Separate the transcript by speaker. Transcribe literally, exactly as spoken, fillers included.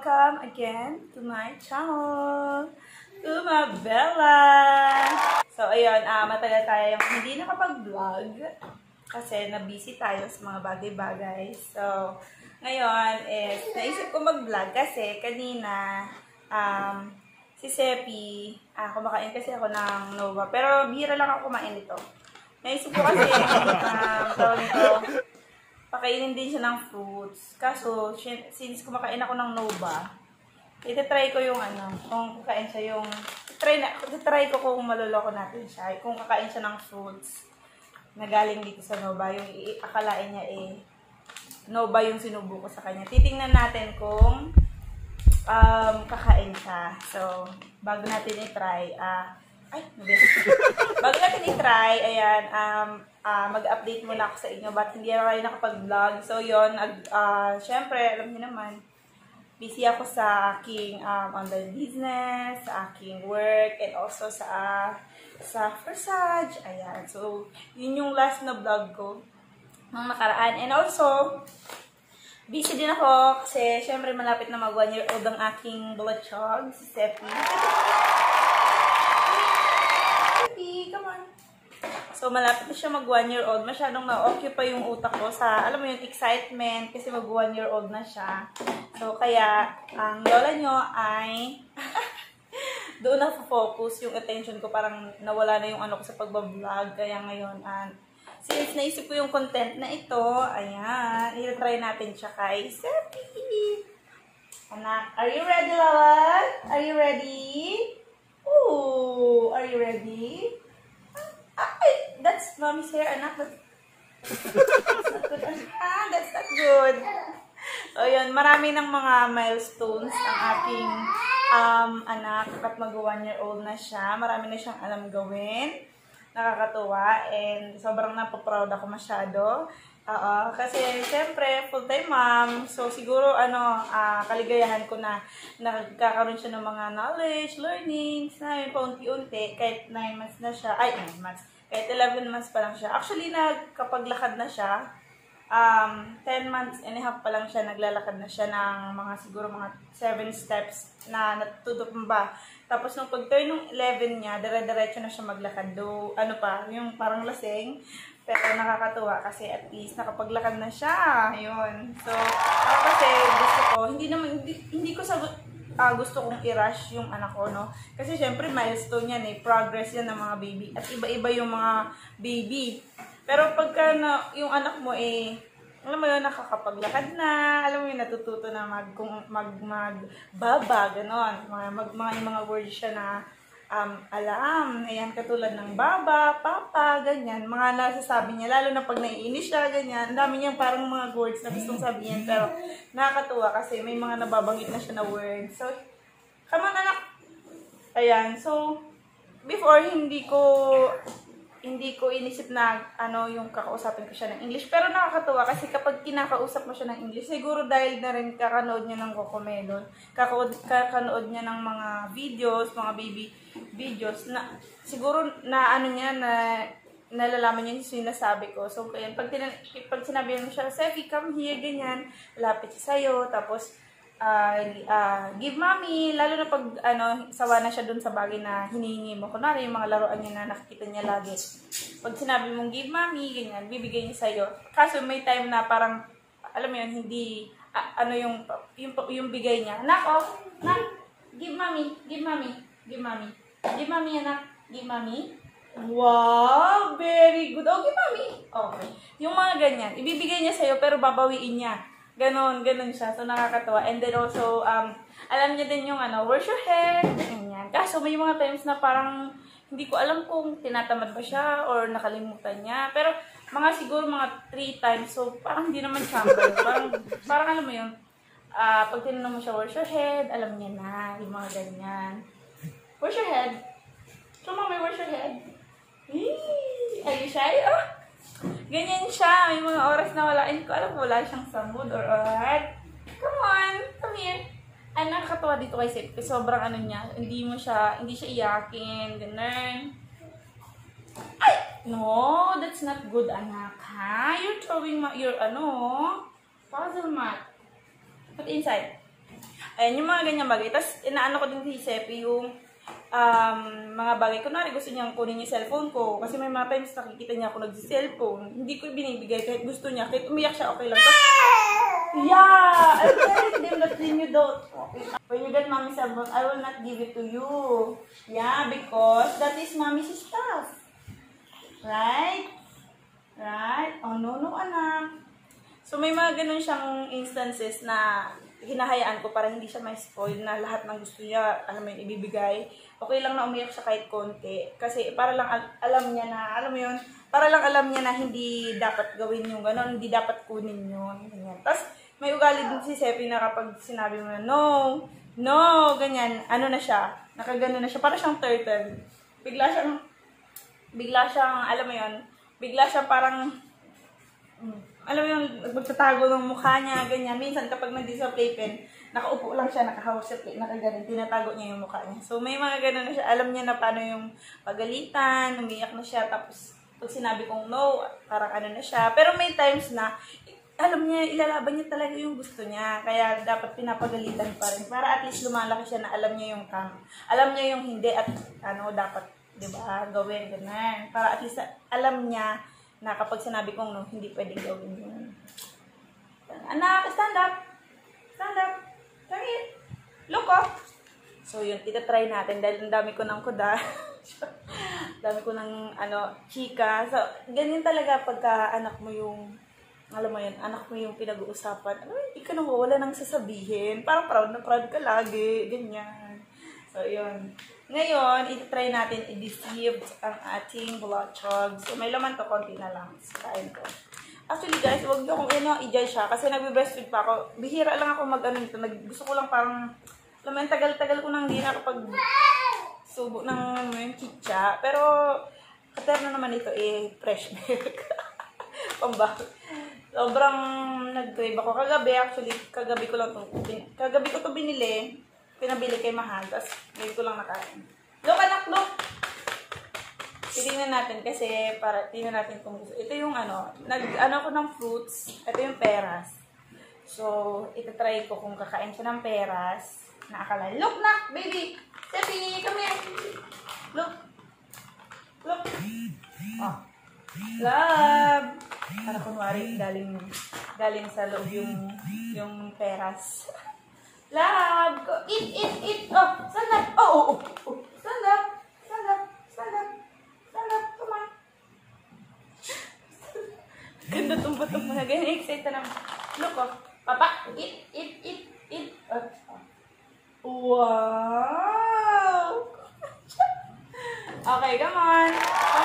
Speaker 1: welcome again to my channel, Umabella! So, ayun, uh, matagal tayo hindi nakapag-vlog kasi na-busy tayo sa mga bagay-bagay. So, ngayon is, naisip ko mag-vlog kasi kanina, um, si Sepi, ah, kumakain kasi ako ng Nova. Pero, bihira lang ako kumain ito. Naisip ko kasi, um, tawag nito, pakainin din siya ng fruits. Kaso, since kumakain ako ng Nova, itatry ko yung ano, kung kakain siya yung, try na, try ko kung maluloko natin siya, kung kakain siya ng fruits na galing dito sa Nova, yung akalain niya eh, Nova yung sinubo ko sa kanya. Titingnan natin kung um, kakain siya. So, bago natin i-try, ah, uh, ay, bago natin i-try, ayan, um, uh, mag-update muna ako sa inyo, but hindi na kayo nakapag-vlog. So, yun, uh, syempre, alam niyo naman, busy ako sa aking um, online business, sa aking work, and also sa uh, sa Forsage. Ayan. So, yun yung last na vlog ko ng nakaraan. And also, busy din ako kasi syempre malapit na mag one year old ang aking bulachog, si Sepi. Sepi, come on. So, malapit na siya mag one year old. Masyadong na-occupy yung utak ko sa, alam mo yung excitement kasi mag one year old na siya. So, kaya, ang lola nyo ay doon na focus yung attention ko. Parang nawala na yung ano ko sa pagbablog. Kaya ngayon, uh, since naisip ko yung content na ito, ayan, i-try natin siya kay Sepi. Anak, are you ready, Lola? Are you ready? Ooh, are you ready? Ay, that's mommy's hair, anak. That's not good. Ah, that's not good. So, yun, marami ng mga milestones ang aking um, anak at mag one year old na siya. Marami na siyang alam gawin. Nakakatuwa. And sobrang napaproud ako masyado. Oo, kasi siyempre, full-time mom. So, siguro, ano, uh, kaligayahan ko na nagkakaroon siya ng mga knowledge, learnings, na yun, paunti-unti, kahit nine months na siya, ay, nine months, kahit eleven months pa lang siya. Actually, nagkapaglakad na siya, um, ten months and a half pa lang siya, naglalakad na siya ng mga, siguro, mga seven steps na natutumba. Tapos, nung pag-turn ng eleven niya, dire-diretso na siya maglakad. Do, ano pa, yung parang lasing. Pero nakakatuwa kasi at least nakapaglakad na siya. Ayun. So, ako kasi gusto ko, hindi naman, hindi, hindi ko sa, uh, gusto kong i-rush yung anak ko, no? Kasi syempre milestone yan eh, progress yan ng mga baby. At iba-iba yung mga baby. Pero pagka na, yung anak mo eh, alam mo yun, nakakapaglakad na, alam mo yun, natututo na mag, mag, mag, baba, ganon. Mga, mag, mga, mga words siya na, Um, alam, ayan, katulad ng baba, papa, ganyan, mga nasasabi niya, lalo na pag naiinis siya, ganyan, ang dami niyang parang mga words na gustong sabihin, pero nakakatuwa kasi may mga nababanggit na siya na words. So, come on, anak! Ayan, so, before, hindi ko, hindi ko inisip na, ano, yung kakausapin ko siya ng English, pero nakakatuwa kasi kapag kinakausap mo siya ng English, siguro dahil na rin kakanood niya ng Cocomelon, kakanood, kakanood niya ng mga videos, mga baby videos, na siguro na ano niya, na nalalaman niya yung sinasabi ko. So, kaya pag, pag sinabi mo siya, Sefi, come here, ganyan, lapit siya sa'yo, tapos, Uh, uh, give mommy, lalo na pag ano, sawa na siya dun sa bagay na hinihingi mo. Kunwari yung mga laruan niya na nakikita niya lagi. Pag sinabi mong give mommy, ganyan, bibigay niya sa'yo. Kaso may time na parang, alam mo yun, hindi, uh, ano yung, yung, yung bigay niya. Anak, oh, anak, give mommy, give mommy, give mommy. Give mommy, anak, give mommy. Wow, very good. Oh, give mommy. Okay. Yung mga ganyan, ibibigay niya sa'yo pero babawiin niya. Ganon, ganon siya. So, nakakatawa. And then also, um, alam niya din yung ano, where's your head? Ganyan. Kaso, may mga times na parang hindi ko alam kung tinatamad ba siya or nakalimutan niya. Pero, mga siguro mga three times. So, parang hindi naman chamber. Parang, parang alam mo yun, uh, pag tinanong mo siya, where's your head? Alam niya na. Yung mga ganyan. Where's your head? So, mami, where's your head? Eee, are you shy? Oh! Ganyan siya. May mga oras na wala. Hindi ko alam, wala siyang sa mood or what. Come on, come here. Ay, nakakatawa dito kay Sepi. Sobrang ano niya. Hindi mo siya, hindi siya iyakin. Ganun. Ay! No, that's not good, anak. Ha? You're throwing your, ano, puzzle mat. Put inside. Ayan, yung mga ganyan bagay. Tapos, inaano ko din si Sepi yung um, mga bagay. Kunwari, gusto niyang kunin yung cellphone ko. Kasi may mga times nakikita niya ako nagsi-cellphone. Hindi ko binibigay kahit gusto niya. Kahit umiyak siya, okay lang. Tapos, yeah! I'm telling them that when you don't, when you get mommy's cellphone, I will not give it to you. Yeah, because that is mommy's stuff. Right? Right? Oh, no, no, anak. So, may mga ganun siyang instances na hinahayaan ko para hindi siya may spoil na lahat ng gusto niya, alam mo yun, ibibigay. Okay lang na umiyak siya kahit konti. Kasi para lang al alam niya na, alam mo yun, para lang alam niya na hindi dapat gawin yung gano'n, hindi dapat kunin yun. Ganyan. Tapos, may ugali din si Sepi na kapag sinabi mo na, no, no, ganyan, ano na siya, nakagano na siya, para siyang turtle. Bigla siyang, bigla siyang, alam mo yun, bigla siyang parang, alam mo yung magtatago ng mukha niya, ganyan. Minsan kapag nandito sa playpen, nakaupo lang siya, nakahawak sa plate, nakaganon, tinatago niya yung mukha niya. So may mga ganun na siya, alam niya na paano yung pagalitan, umiyak na siya, tapos pag sinabi kong no, parang ano na siya. Pero may times na, alam niya, ilalaban niya talaga yung gusto niya. Kaya dapat pinapagalitan pa rin. Para at least lumalaki siya na alam niya yung kam. Alam niya yung hindi at ano, dapat, di ba, gawin, ganun. Para at least alam niya na kapag sinabi kong no, hindi pwedeng gawin yun. Anak, stand up! Stand up! Come here! Look up! So yun, itatry natin dahil ang dami ko ng kuda. dami ko ng ano, chika. So, ganyan talaga pagka anak mo yung, alam mo yun, anak mo yung pinag-uusapan. Ano, hindi ka nawawala nang sasabihin. Parang proud na proud ka lagi. Ganyan. So, yun. Ngayon, itatry natin i-deceive ang ating bloodchog. So, may laman to, konti na lang. Kain ko. Actually, guys, huwag niyo kung ano i-judge siya. Kasi nagbe-breastfeed pa ako. Bihira lang ako mag-ano nito. Nag, gusto ko lang parang, alam mo yun, tagal-tagal ko nang hindi nakapag subo ng ano yung chicha. Pero, katerno naman ito eh, fresh milk. Pambak. Sobrang nag-crave ako. Kagabi, actually, kagabi ko lang ito. Kagabi ko ito binili. Pinabili kay Mahal, tapos ngayon ko lang nakain. Look, anak, look! Titingnan natin kasi para tingnan natin kung gusto. Ito yung ano, nag-ano ko ng fruits. Ito yung peras. So, itatry ko kung kakain siya ng peras. Na akala, look, nak, baby! Sepi, come here! Look! Look! Oh. Love! Para kunwari, galing, galing sa loob yung, yung peras. Love! Eat, eat, eat! Oh! Stand up! Oh, oh, oh! oh. Stand up! Stand up! Stand up! Stand up! Come on! Ganda tumbo-tumbo na. Ganyan, excited na. Look, oh! Papa! Eat, eat, eat, eat! Oh. Wow! Okay, come on!